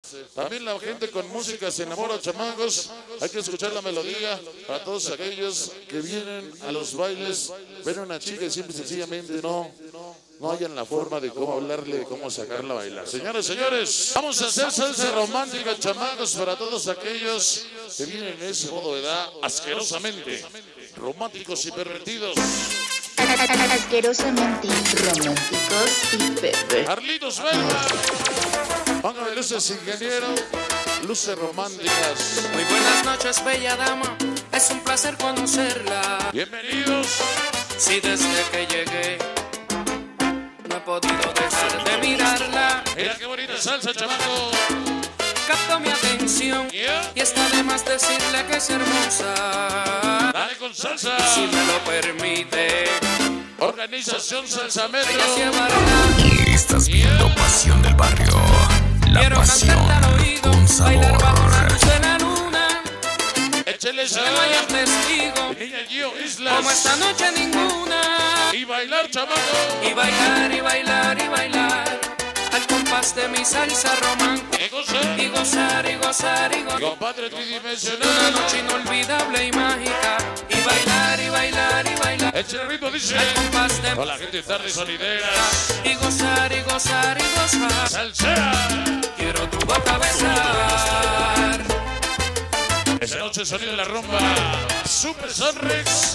También la gente con música se enamora, chamacos. Hay que escuchar la melodía para todos aquellos que vienen a los bailes, ven a una chica y simple y sencillamente no hayan la forma de cómo hablarle, de cómo sacarla a bailar. Señores, señores, vamos a hacer salsa romántica, chamacos, para todos aquellos que vienen en ese modo de edad asquerosamente románticos y pervertidos. Asquerosamente románticos y pervertidos. Carlitos Velma, póngame luces, ingeniero, luces románticas. Muy buenas noches, bella dama, es un placer conocerla. Bienvenidos. Si desde que llegué no he podido dejar de mirarla. Mira qué bonita salsa, chamaco. Captó mi atención y está de más decirle que es hermosa. Dale con salsa. Si me lo permite, Organización Salsa Metro. ella llevarla. Estás viendo Pasión del Barrio. La Quiero pasión cantarla al oído, con bailar bajo la sabor. luz de la luna. Échale Que no haya sabor. testigo, Niña Gio como Islas. esta noche ninguna. Y bailar, chamaco. Y bailar, y bailar, y bailar al compás de mi salsa romántica. ¿Qué cosa? Y gozar, y gozar, y gozar. Compadre Una tridimensional. noche inolvidable y mágica. Y bailar, y bailar, y bailar Échale ritmo, dice. al compás de Hola, gente de tarde sonideras. y gozar, y gozar, y gozar. Salsera. Quiero tu boca besar. Esa noche sonido de la rumba. Super Sonrex.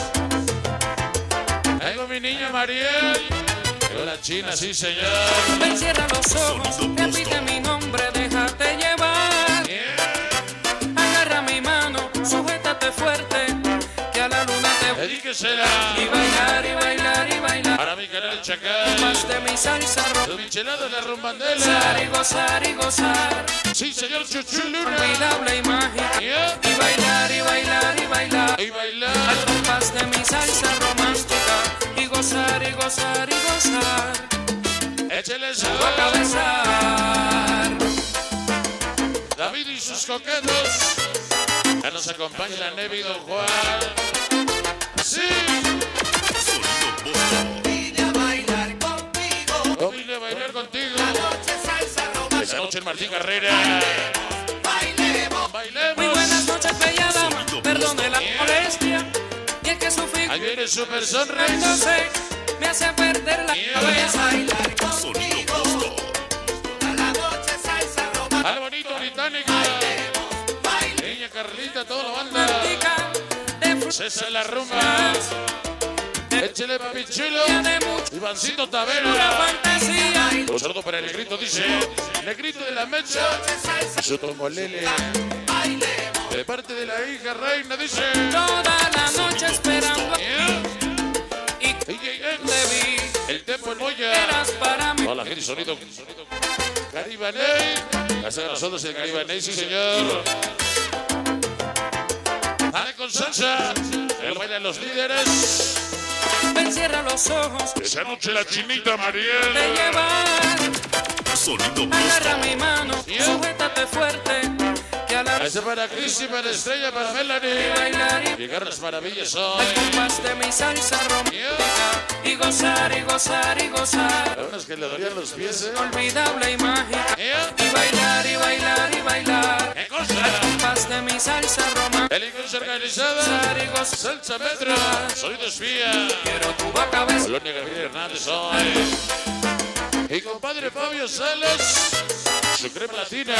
Tengo mi niña Mariel. Hola, China, sí, señor. Ven, cierra los ojos, repite mi nombre, déjate llevar. Agarra mi mano, sujétate fuerte, que a la luna te voy. Dedíquesela Y bailar, y bailar, y bailar. para mi canal Chacal. Más de mi salsa Tu michelada de la gozar, rumbandela. y gozar, y gozar. Sí, señor Chuchuluna. Inolvidable y mágica. Yeah. Y bailar, y bailar, y bailar. Y Al bailar. compás de mi salsa romántica. Y gozar, y gozar, y gozar. Échale A sabor. cabezar. David y sus coquetos. Ya nos acompaña la Nevi Don Juan. Sí. Vine a bailar contigo, Yo vine a bailar contigo. noche salsa romántica, Esa noche en Martín Carrera. bailemos. Bailemos. Muy buenas noches, bella dama. Perdone la molestia. Y es que su Ahí figura viene Super Sonrex. me hace perder la cabeza. Bailar contigo, toda la noche salsa romántica, Al bonito británico. baile, Niña Carlita, toda la banda. Romántica de frutas César la rumba. Échale papi chulo. de mucha Ivancito Tavera. fantasía. Un saludo para el negrito, dice. Negrito de la mecha. Su tongolele. bailemos. De parte de la hija reina, dice. Toda la noche esperando y DJ te X. vi. El tempo en Moya. Eras para mí. Toda la gente sonido. Caribaney. Gracias a nosotros el Caribaney, sí señor. Dale con salsa. El baile de los líderes. Ven, cierra los ojos. Esa noche la chinita Te Mariel. llevar. Sonido Agarra mi mano. Sujétate fuerte. Que a la Ese para Cristi, para Estrella, para Melanie. bailar y Llegar las maravillas al hoy. compás de mi salsa romántica. Y gozar, y gozar, y gozar. A unas que le dolían los pies, ¿eh? Inolvidable y mágica. ¿Eh? Y bailar, y bailar, y bailar. ¿Qué cosa? Compás de mi salsa romántica. Delincuencia organizada. Gozar y gozar. Salsa Metro. Sonido espía. Quiero tu boca besar. Colonia Gabriel Hernández hoy. Y compadre Fabio Salas. Su crema latina.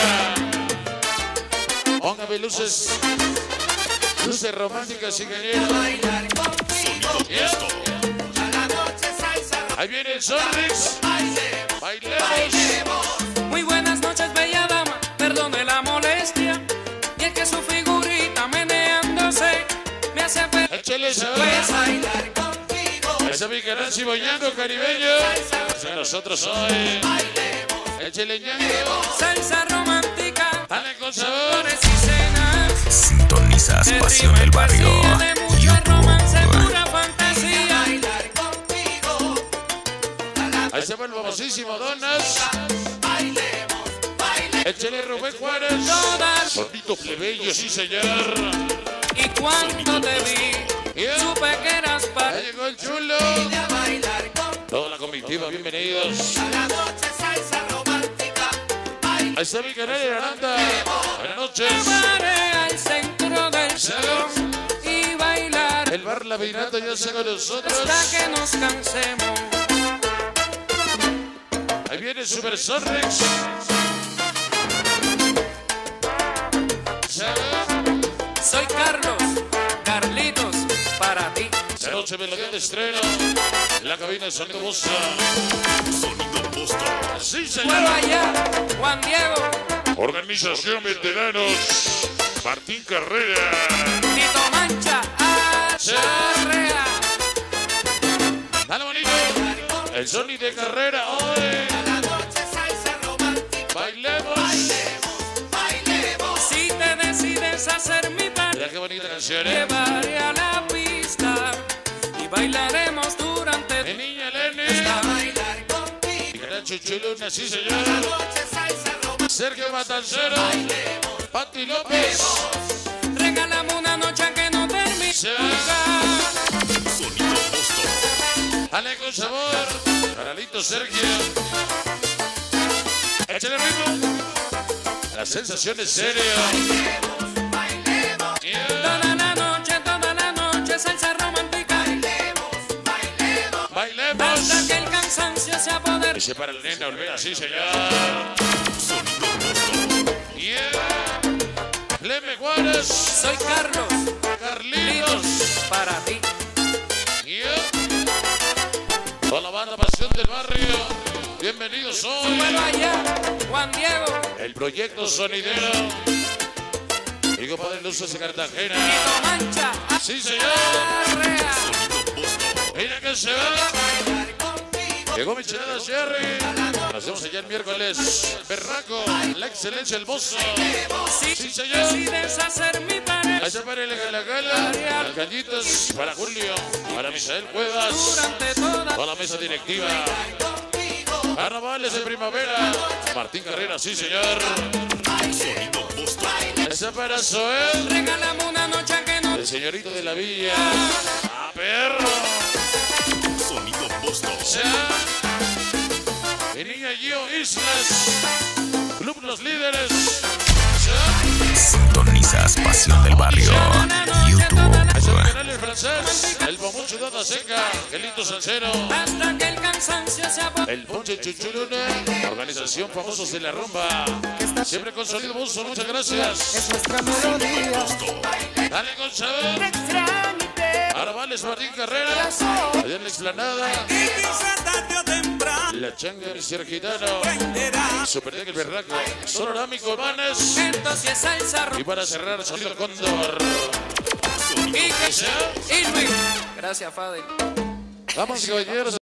Póngame luces. Luces románticas, ingeniero. Bailar contigo, ¿Eh? toda la noche salsa romántica, Ahí viene el Sonrix. bailemos. Bailemos. Muy buenas noches, bella dama. Perdone la molestia. Y es que su figurita meneándose me hace perder. Échale sabor. Bailar contigo, Ese mi canal ciboñando caribeño. De nosotros hoy. Échale ñango. Salsa romántica. Dale con sabor. Flores y cenas. Sintonizas De Pasión rima y del Barrio. poesía, de mucho romance, YouTube. pura fantasía. bailar contigo, Ahí se va el famosísimo Donas. bailemos, bailemos. Échale Rubén Juárez. Todas. Bonito plebeyo, sí señor. Y cuando te vi, Yeah. supe que eras Ya para. llegó el chulo. Vine a bailar contigo, Toda la comitiva, bienvenidos. toda la noche salsa romántica, bailemos. Ahí está mi canal de Aranda. Buenas noches. Llevaré al centro del salón y bailar El bar La Vinata ya está con nosotros. hasta que nos cansemos. Ahí viene Super Sonrex. Soy Carlos, Carlitos, para ti. Esta noche melodía de estreno. La cabina de Sonido Bosta. Sí, Pueblo señor. allá, Juan Diego, Organización Veteranos. Martín Carrera. Tito Mancha, Arrea. Dale bonito. El Sony de Carrera hoy. La noche salsa romántica. Bailemos. Bailemos. Si te decides hacer mi Mira parte, qué bonita canción, llevaré a la pista y bailaremos durante Mi niña Lenny. A bailar contigo. Y gran Chuchuluna, sí La señor. noche salsa romántica. Sergio Matancero. Pati López. Regálame una noche que no termine. Sí. Ale con sabor. Caralito Sergio. Échale ritmo. Las sensaciones serias. Yeah. Toda la noche, salsa romántica. Bailemos. Hasta que el cansancio se apodere. Y se para el nena, olvida, sí señor. Yeah. Leme Juárez. Soy Carlos, Carlitos. para ti. Yeah. Con la banda Pasión del Barrio. Bienvenidos hoy. Pueblo allá, Juan Diego, El proyecto sonidero. Digo Padre Luzos de Cartagena. Tito Mancha, Sí señor. Arrea. Mira que se va. Llegó Michelada Jerry. Nos vemos allá el miércoles. Berraco. La excelencia, el mozo. Si Sí, señor. decides hacer mi Ahí pareja se para la gala. Las gallitas para Julio. Para Misael Cuevas. durante toda Toda la mesa directiva. Carnavales de primavera. Martín Carrera, sí señor. Esa para Zoel. regálame una noche que no El señorito de la villa. ¡Ah, perro! Sea. Mi niña Gio Islas. Club Los Líderes. Sea. Sintonizas Pasión del Barrio. YouTube. Ese canal en francés. El Bomucho Dada Seca. Gelito Salcero. hasta que el cansancio se apodere. El Ponche Chuchuluna. Organización Famosos de la Rumba. Siempre con sonido buzo. Muchas gracias. Es nuestra melodía. Dale con sabor. Arabales Martín Carrera. Allá en la explanada. La changa Mr. Gitano. Superdeck el Berraco. Sonorámico Manes. Entonces es salsa Y para cerrar, sonido Cóndor. y Sea. Luis. Gracias, Fadel. Vamos, caballeros.